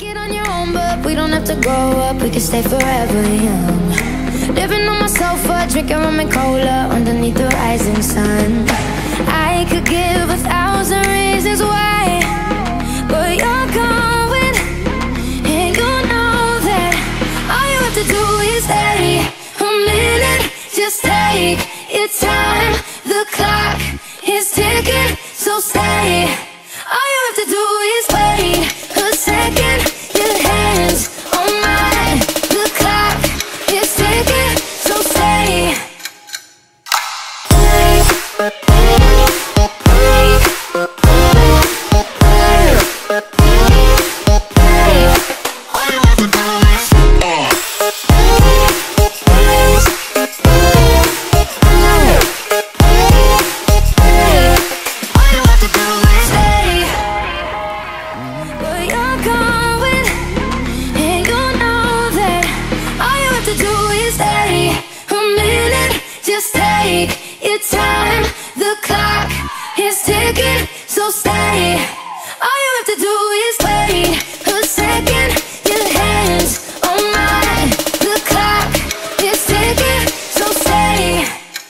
Make it on your own, but we don't have to grow up. We can stay forever young. Living on my sofa, drinking rum and cola underneath the rising sun. I could give 1,000 reasons why, but you're going, and you know that all you have to do is stay a minute. Just take your time. The clock is ticking, so stay. All you have to do is wait a second. Your hands on mine. The clock is ticking, so stay. Just take your time. The clock is ticking, so stay. All you have to do is wait a second. Your hands on mine. The clock is ticking, so stay.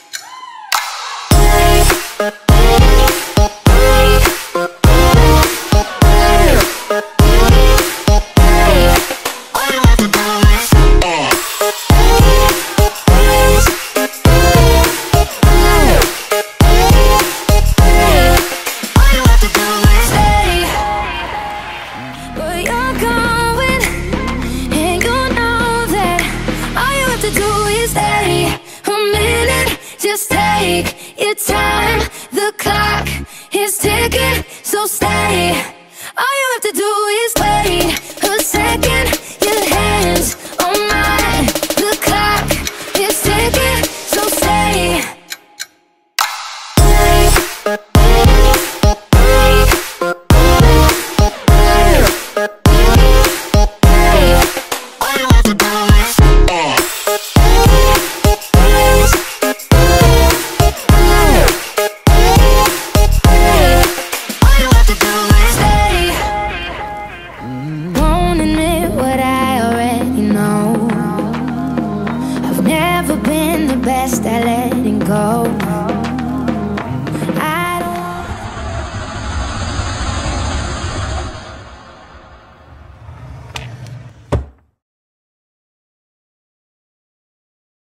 Just take your time. The clock is ticking, so stay. All you have to do is